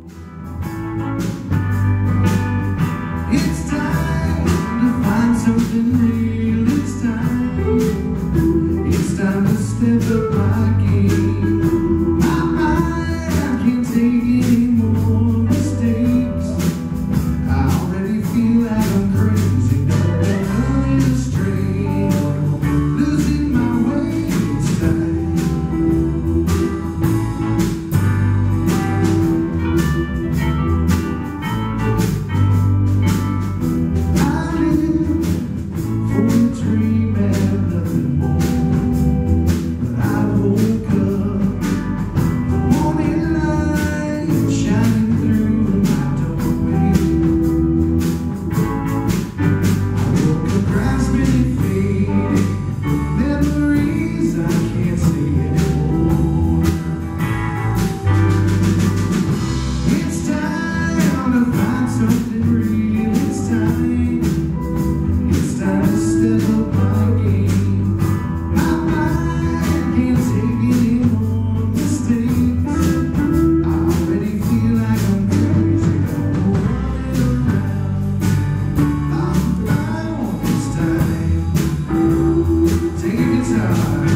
It's time to find something real. It's time. It's time to step up my game. My mind, I can't take any more mistakes. I already feel like I'm crazy, going astray, losing my way. It's time. I live for a dream and nothing more. But I woke up, the morning light shining through my doorway. I woke up grasping fading memories I can't see anymore. It's time to find something real. It's time. It's time to step up my game. My mind can't take any more mistakes. I already feel like I'm crazy. I'm running around. I'm down. It's time. Take a guitar.